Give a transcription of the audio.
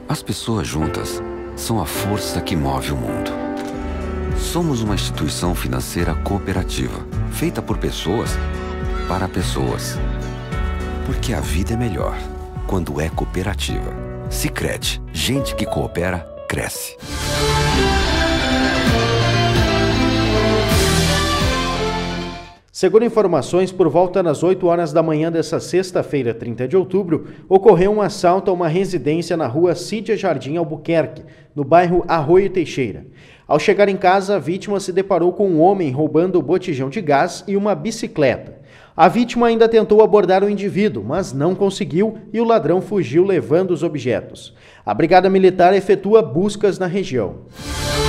As pessoas juntas são a força que move o mundo. Somos uma instituição financeira cooperativa, feita por pessoas para pessoas. Porque a vida é melhor quando é cooperativa. Sicredi, gente que coopera, cresce. Segundo informações, por volta das 8 horas da manhã dessa sexta-feira, 30 de outubro, ocorreu um assalto a uma residência na rua Cídia Jardim Albuquerque, no bairro Arroio Teixeira. Ao chegar em casa, a vítima se deparou com um homem roubando o botijão de gás e uma bicicleta. A vítima ainda tentou abordar o indivíduo, mas não conseguiu e o ladrão fugiu levando os objetos. A Brigada Militar efetua buscas na região.